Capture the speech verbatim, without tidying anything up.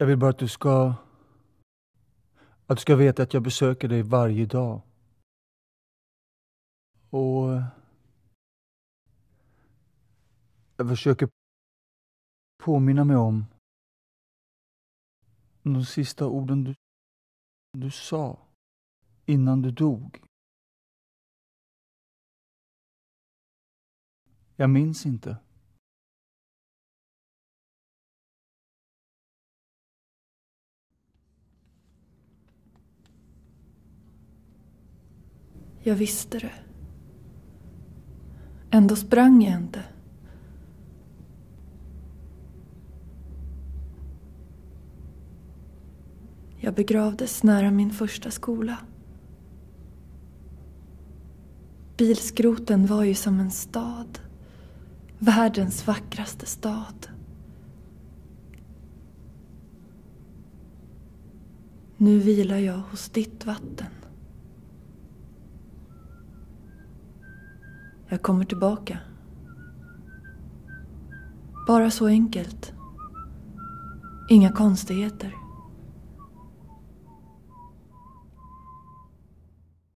Jag vill bara att du ska... Att du ska veta att jag besöker dig varje dag. Och... Jag försöker påminna mig om de sista orden du, du sa innan du dog. Jag minns inte. Jag visste det. Ändå sprang jag inte. Jag begravdes nära min första skola. Bilskroten var ju som en stad. Världens vackraste stad. Nu vilar jag hos ditt vatten. Jag kommer tillbaka. Bara så enkelt. Inga konstigheter.